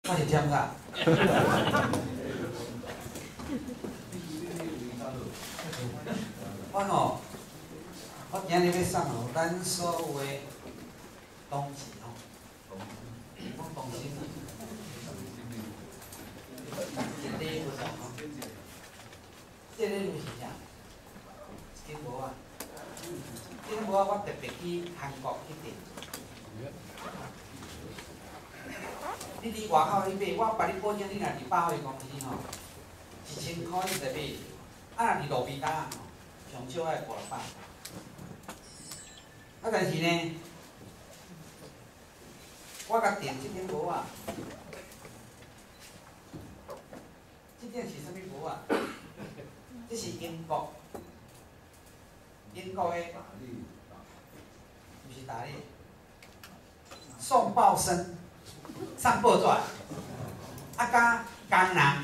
我是添啥？我今日要送咱所有的同志讲同心一礼物这礼物是啥？一件帽啊！这件帽我特别去韩国去订。你伫外口你买，我帮你保证，你若伫百货公司1000块你就买。若伫路边摊上少爱500。但是呢，我甲订这件帽啊，这件是啥物帽啊？这是英国的，不是大利，宋报生上报纸，甲江南，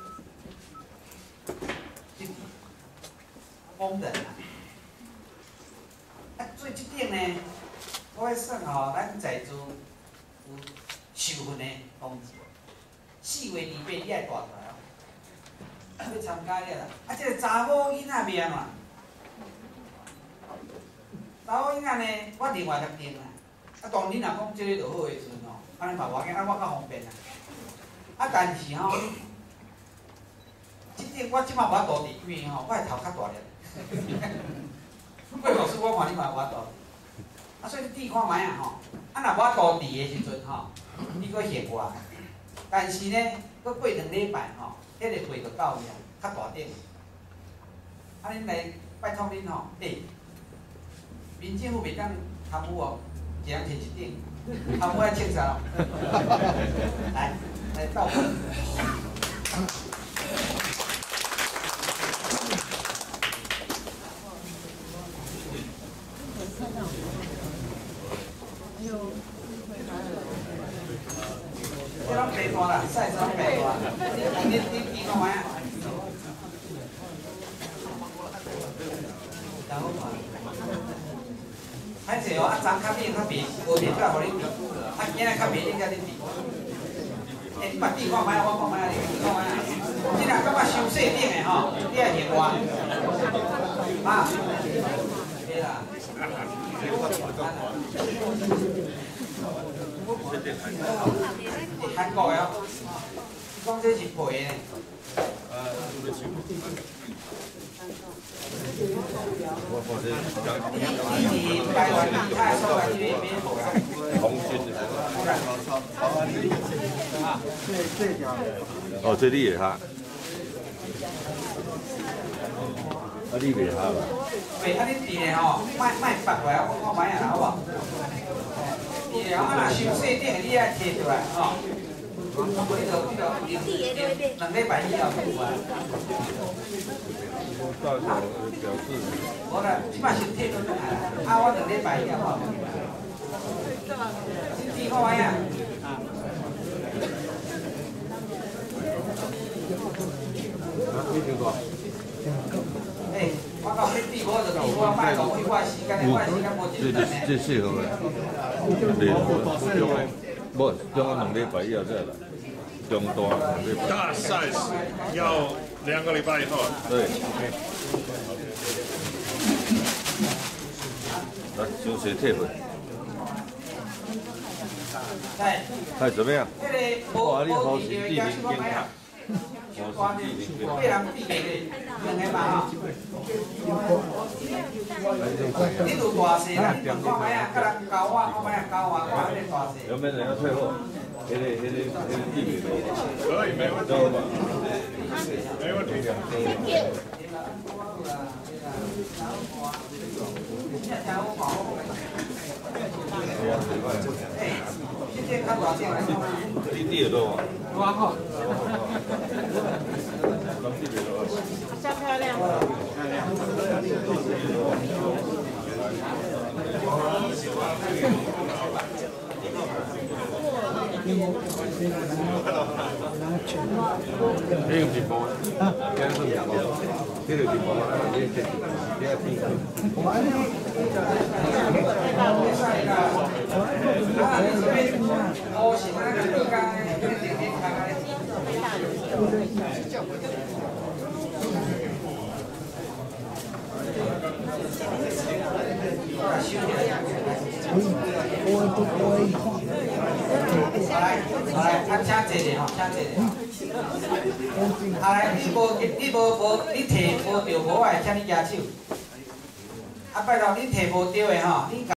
工人做这件呢，我要算咱在座有受训的同志，4月28你爱大出来哦，要参加了啦。这个查某囡仔要安怎？查某囡仔呢，我另外甲订啦。当你若讲这个就好的时阵安尼嘛无要紧，我较方便啦。但是这件我即马无法度伫，因为我的头较大粒。过老师，我看你嘛无法度，所以你试看卖啊若无法度伫的时阵你搁嫌我，但是呢，搁过2礼拜迄个会就到了，较大顶。恁来拜托恁民政府袂当贪污哦，一人摕一顶，贪污爱清查哦。来到。这拢白大啦，size拢白大。你看卖啊？歹势哦，昨较美较美，无美才互你比，今仔较美你才你比。你捌比看卖，我看卖，你看卖啊！你若感觉伤细顶的你爱嫌我。对啦。韩国的你讲这是皮的。 哦，这你会哈？你袂哈吧？ 喂，你订的卖发过来，我看卖啊，好无？订的若伤细顶的，你爱摕出来2礼拜以后有啊。 到时候表示。 无啦，即摆先摕倒转来啦，我2礼拜以后你试看卖啊。 你听过？ 我到你比我就比我卖浪费我时间，我时间无真长呢。 这适合的，不，中2礼拜以后再来，中大2礼拜。 大 size 要2个礼拜以后。 对。来，休息退回。哎，怎么样？哇，你好，身体灵健康。 被人比袂去，2个嘛你都大细啦，看卖啊，甲人交我，看卖啊交我，看你大细。 有没有人要退货？地理可以，没问题。没问题。 现在看多少件来？ 你有多少？ 多好。 好漂亮。 这个地方，这个地方，这个地方，这个地方。 来，请坐者吼，请坐者。来，你摕无着无，我会请你举手。拜托，你摕无着的吼，你。